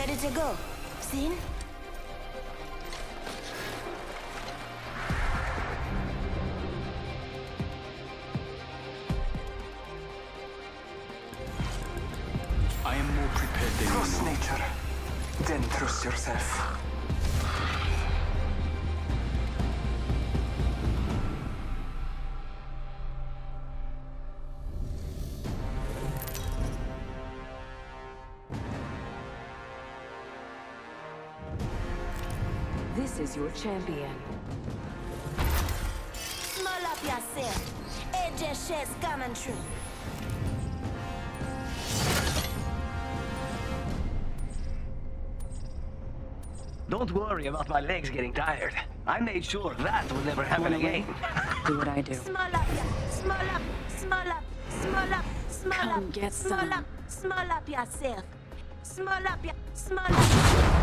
Ready to go. Seen? I am more prepared than you. Trust nature, then trust yourself. This is your champion. Small up yourself. AJ Shed's coming true. Don't worry about my legs getting tired. I made sure that will never happen again. Do what I do. Small up, small up, small up, small up, small Come up, get small some. up, small up yourself. Small up, small up.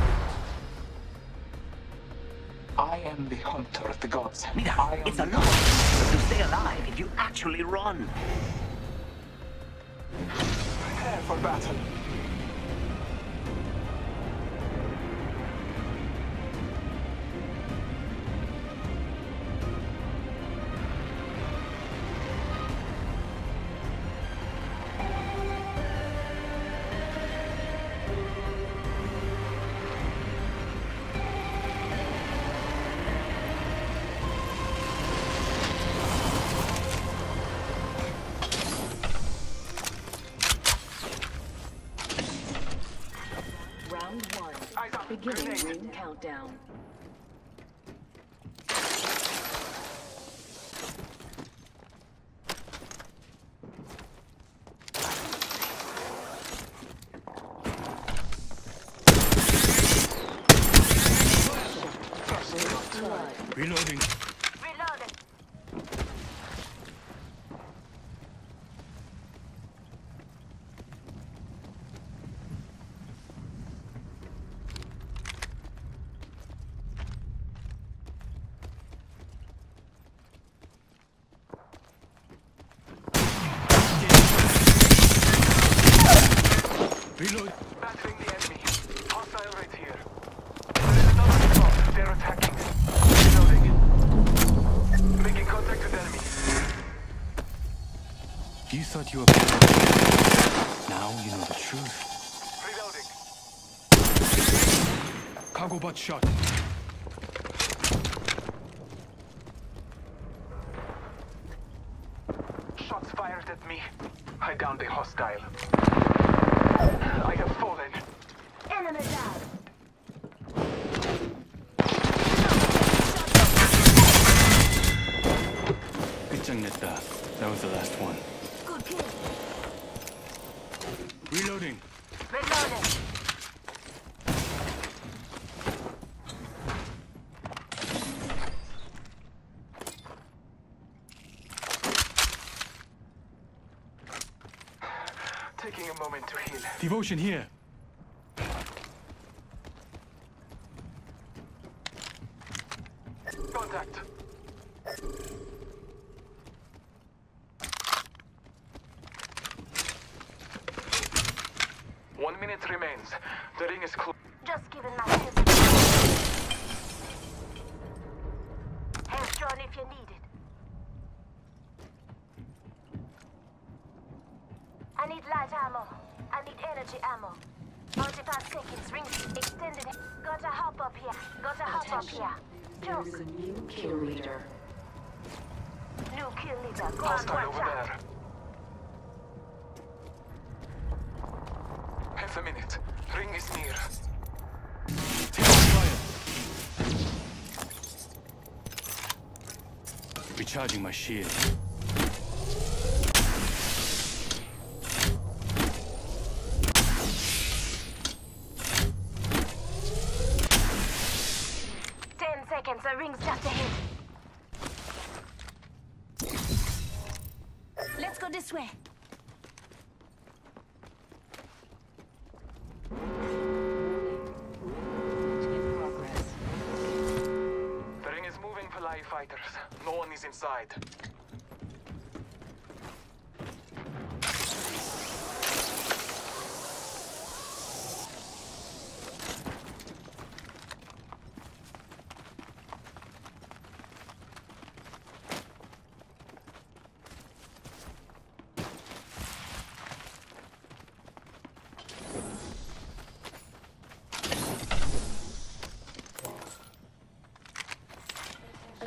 I am the hunter of the gods. Mira, I am it's a the lot to stay alive if you actually run. Prepare for battle. Round one. Beginning ring countdown. Reloading. Reloaded. Reload. Battling the enemy. Hostile right here. There is another squad. They're attacking. Reloading. Making contact with enemy. You thought you were better. Now you know the truth. Reloading. Cargo bot shot. Shots fired at me. I downed a hostile. I have fallen. Enemy down. 끝장냈다. That was the last one. Good kill. Reloading. Reloaded. Taking a moment to heal. Devotion here. Contact. One minute remains. The ring is close. Just giving my best. Hands drawn if you need it. I need light ammo. I need energy ammo. 45 seconds. Rings extended. Gotta hop up here. Gotta hop up here. There is a new kill leader. New kill leader. Go on, Hostile watch over out. there. Half a minute. Ring is near. Taking fire. Recharging my shield. The ring's just ahead. Let's go this way. In progress. The ring is moving, Palai fighters. No one is inside.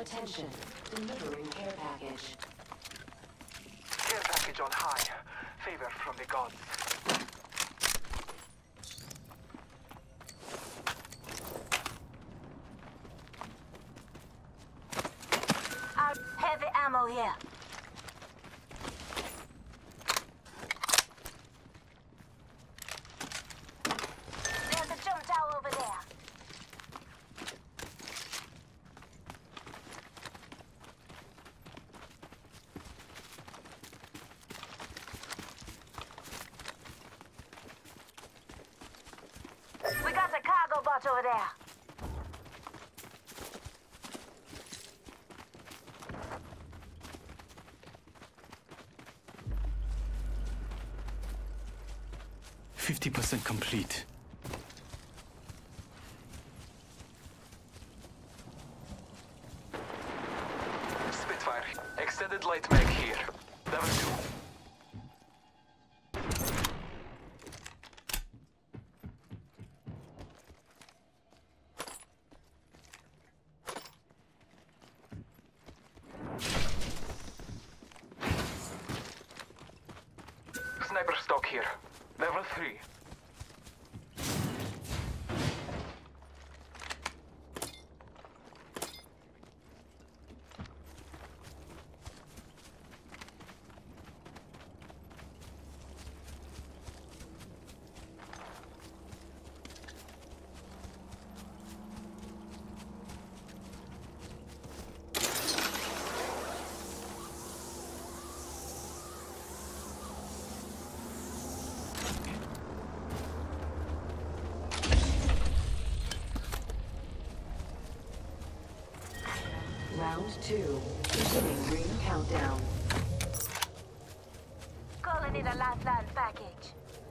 Attention, delivering care package. Care package on high. Favor from the gods. Heavy ammo here. There's a jump tower over there. We got a cargo bot over there. %50 complete. Spitfire. Extended light mag here. Level 2. Sniper stock here. Level 3. Round 2. Beginning ring countdown. Calling in a lifeline package.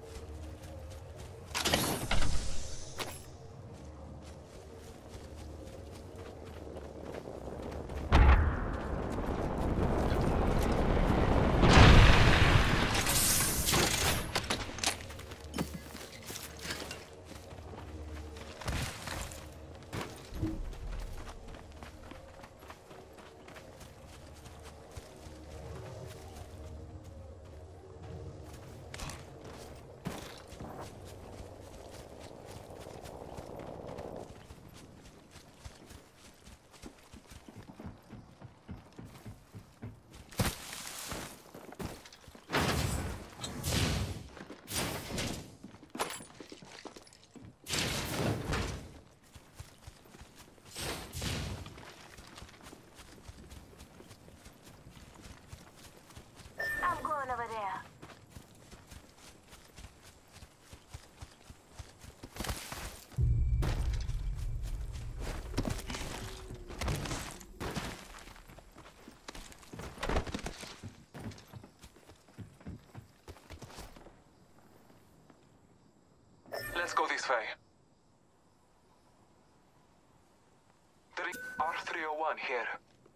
I'm going over there. Let's go this way. R301 here.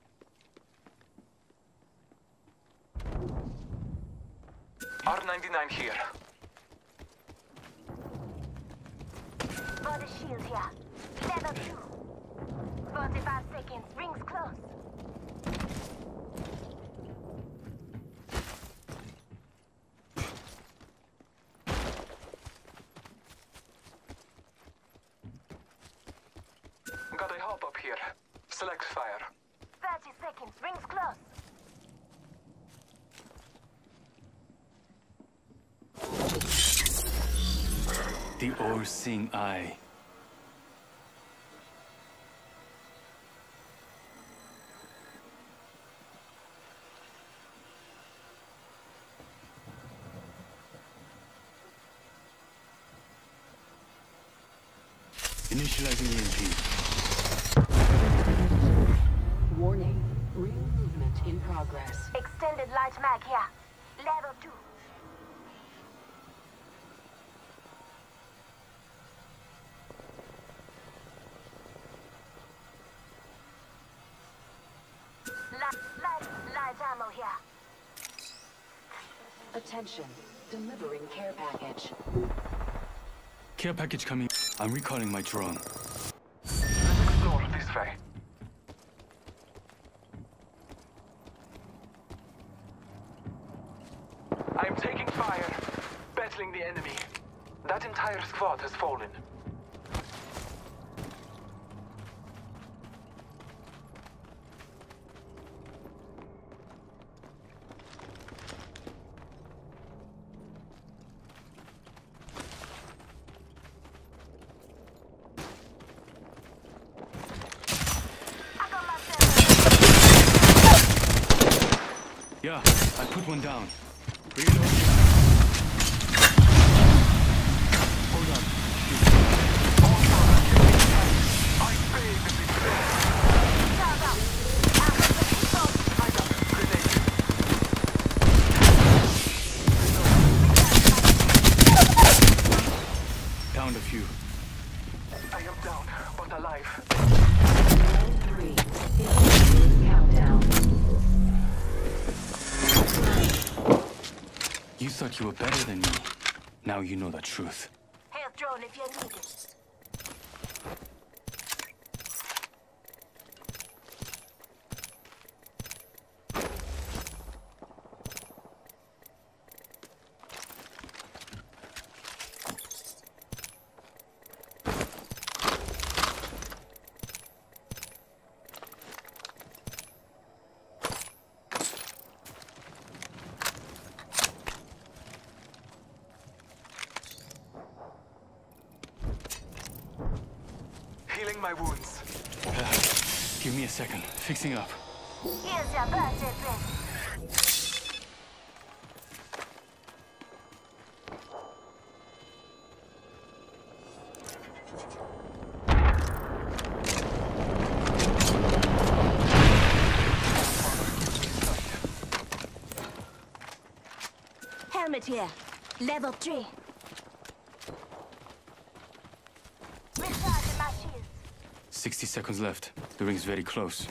R99 here. Body shield here. Level 2. 45 seconds. Rings close. Got a hop up here. Select fire. 30 seconds. Rings close. The all-seeing eye. Initializing EMP. Warning. Ring movement in progress. Extended light mag here. Level 2. Light ammo here. Attention. Delivering care package. Care package coming. I'm recalling my drone. Let's explore this way. the enemy. That entire squad has fallen. I got myself. Yeah, I put one down. Reload. Hold on. I pay the big bill. Sound out. I got grenade. Downed a few. I am down, but alive. Round 3. Beginning countdown. You thought you were better than me. Now you know the truth. Health drone if you need it. Healing my wounds. Give me a second. Fixing up. Here's your birthday present. Helmet here. Level 3. Recharging my shields. 60 seconds left. The ring's very close.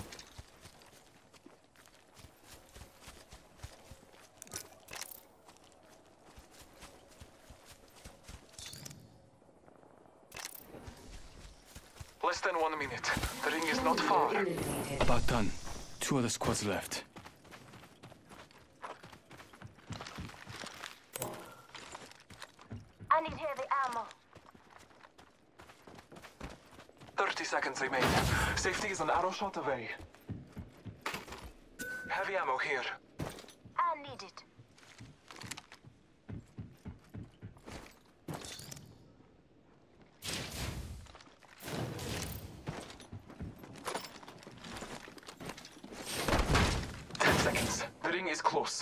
Less than 1 minute. The ring is not far. Eliminated. About done. 2 other squads left. I need heavy ammo. 30 seconds remain. Safety is an arrow shot away. Heavy ammo here. I need it. The ring is close.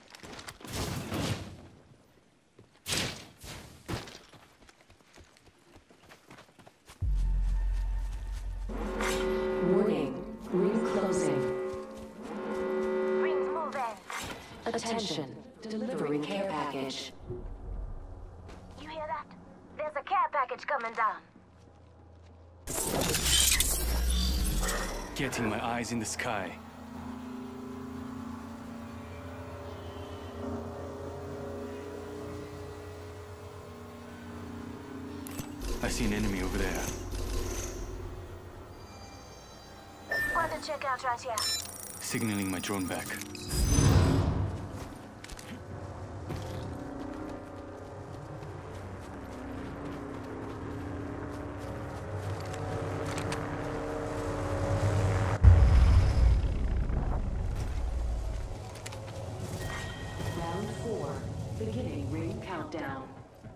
Warning. Ring closing. Rings moving. Attention. Delivering care package. You hear that? There's a care package coming down. Getting my eyes in the sky. I see an enemy over there. Want to check out right here. Signaling my drone back. Round 4. Beginning ring countdown.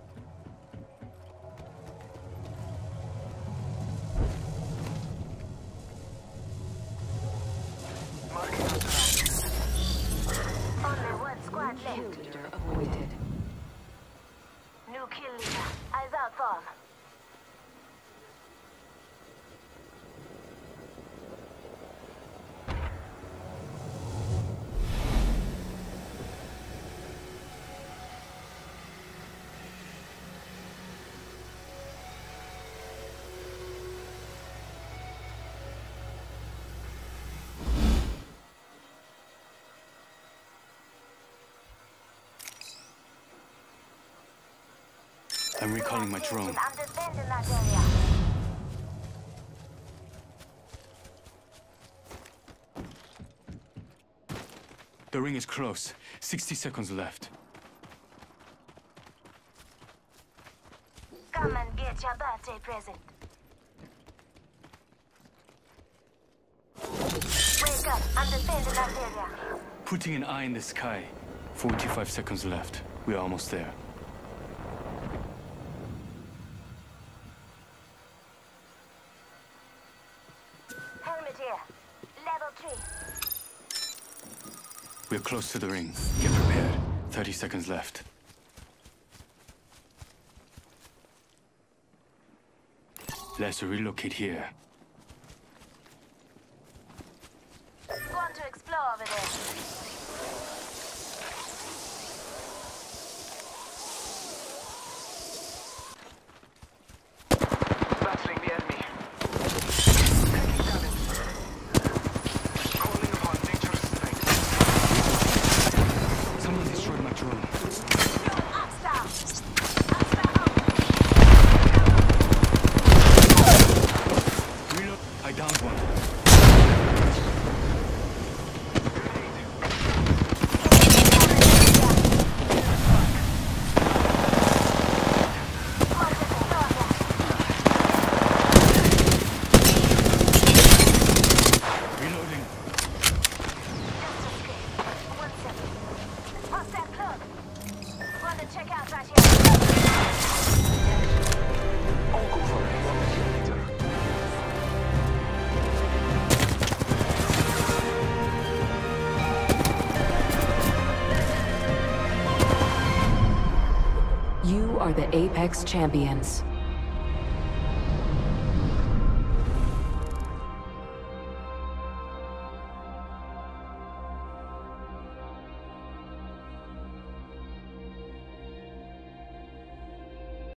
Marking out the round. Only one squad Kill left. leader avoided. New kill leader. Eyes out for him. I'm recalling my drone. I'm defending that area. The ring is close. 60 seconds left. stay present. Wake up. I'm defending that area. Putting an eye in the sky. 45 seconds left. We're almost there. Helmet here. Level 3. We're close to the ring. Get prepared. 30 seconds left. Let's relocate here. Want to explore over there. Battling the enemy. Taking damage. Calling upon nature's strength. Someone destroyed my drone. Reload. I downed one. Reloading. One second. What's that plug? Want to check out right here. I'll go for it. Later. You are the Apex Champions.